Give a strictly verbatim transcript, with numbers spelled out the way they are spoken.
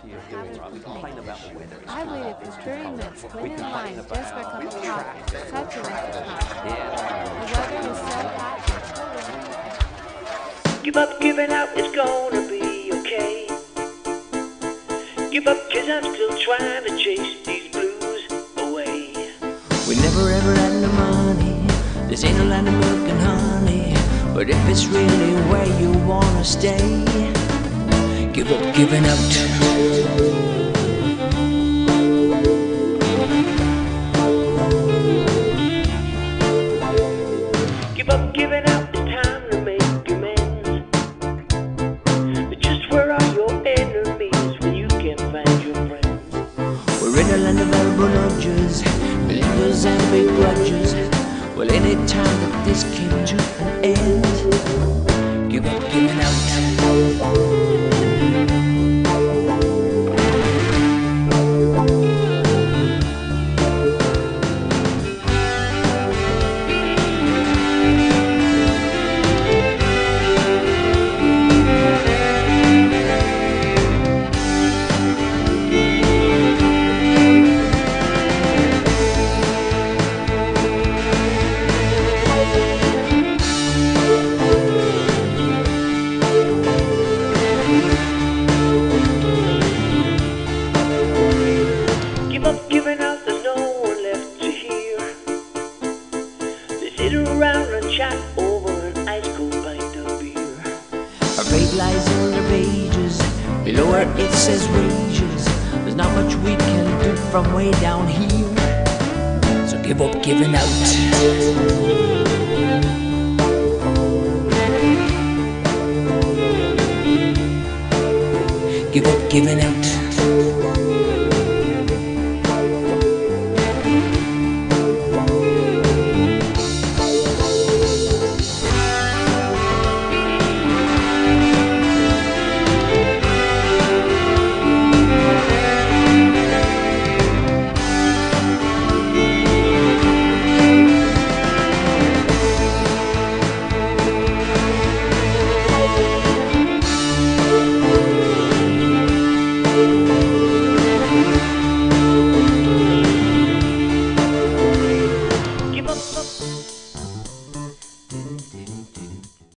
We complain about the weather. It's I waited for thirty minutes, waited in line just for a cup of coffee. Such a waste of time. Yeah. The weather was so hot and chilly. Give up giving up, it's gonna be okay. Give up, cause I'm still trying to chase these blues away. We never ever had no money. This ain't a land of milk and honey. But if it's really where you wanna stay, give up giving out. Give up giving up, it's time to make amends. But just where are your enemies when you can't find your friends? We're in a land of elbow nudges, believers and big grudges. Well, any time that this came to an end, give up giving out. Give up giving out, there's no one left to hear. They sit around and chat over an ice cold pint of beer. Our fate lies in the pages, below where it says wages. There's not much we can do from way down here, so give up giving out. Give up giving out.